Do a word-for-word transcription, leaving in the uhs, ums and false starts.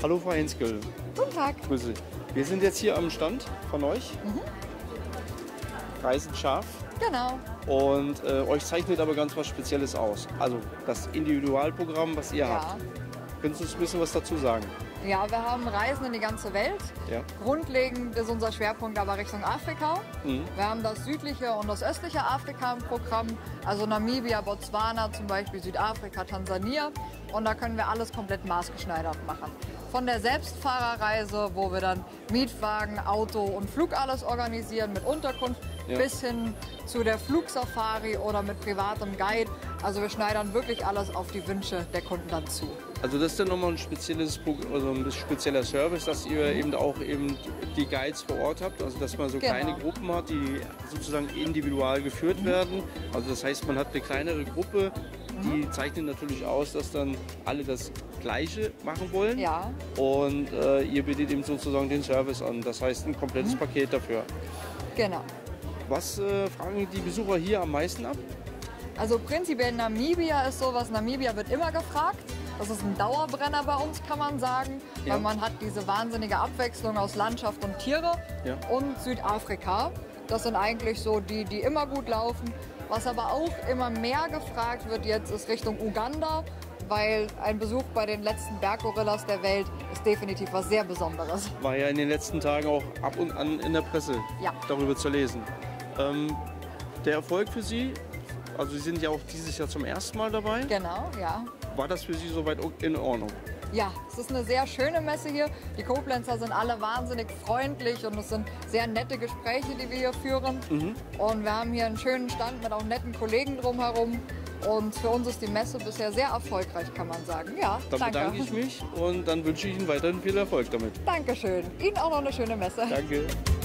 Hallo Frau Henschel. Guten Tag. Grüße. Wir sind jetzt hier am Stand von euch. Mhm. Reisen scharf. Genau. Und äh, euch zeichnet aber ganz was Spezielles aus. Also das Individualprogramm, was ihr Ja. habt. Könntest du uns ein bisschen was dazu sagen? Ja, wir haben Reisen in die ganze Welt. Ja. Grundlegend ist unser Schwerpunkt aber Richtung Afrika. Mhm. Wir haben das südliche und das östliche Afrika im Programm. Also Namibia, Botswana zum Beispiel, Südafrika, Tansania. Und da können wir alles komplett maßgeschneidert machen. Von der Selbstfahrerreise, wo wir dann Mietwagen, Auto und Flug alles organisieren mit Unterkunft, Ja. bis hin zu der Flugsafari oder mit privatem Guide. Also wir schneidern wirklich alles auf die Wünsche der Kunden dann zu. Also das ist dann nochmal ein spezielles, Pro- also ein spezieller Service, dass ihr eben auch eben die Guides vor Ort habt. Also dass man so Genau. kleine Gruppen hat, die sozusagen individual geführt werden. Also das heißt, man hat eine kleinere Gruppe, die zeichnet natürlich aus, dass dann alle das Gleiche machen wollen. Ja. Und äh, ihr bietet eben sozusagen den Service an. Das heißt ein komplettes Paket dafür. Genau. Was äh, fragen die Besucher hier am meisten ab? Also prinzipiell Namibia ist sowas, Namibia wird immer gefragt. Das ist ein Dauerbrenner bei uns, kann man sagen, Ja. weil man hat diese wahnsinnige Abwechslung aus Landschaft und Tiere. Ja. Und Südafrika, das sind eigentlich so die, die immer gut laufen. Was aber auch immer mehr gefragt wird jetzt, ist Richtung Uganda, weil ein Besuch bei den letzten Berggorillas der Welt ist definitiv was sehr Besonderes. War ja in den letzten Tagen auch ab und an in der Presse Ja. darüber zu lesen. Ähm, der Erfolg für Sie, also Sie sind ja auch dieses Jahr zum ersten Mal dabei. Genau, ja. War das für Sie soweit in Ordnung? Ja, es ist eine sehr schöne Messe hier. Die Koblenzer sind alle wahnsinnig freundlich und es sind sehr nette Gespräche, die wir hier führen. Mhm. Und wir haben hier einen schönen Stand mit auch netten Kollegen drumherum. Und für uns ist die Messe bisher sehr erfolgreich, kann man sagen. Ja, Dann danke. bedanke ich mich und dann wünsche ich Ihnen weiterhin viel Erfolg damit. Dankeschön. Ihnen auch noch eine schöne Messe. Danke.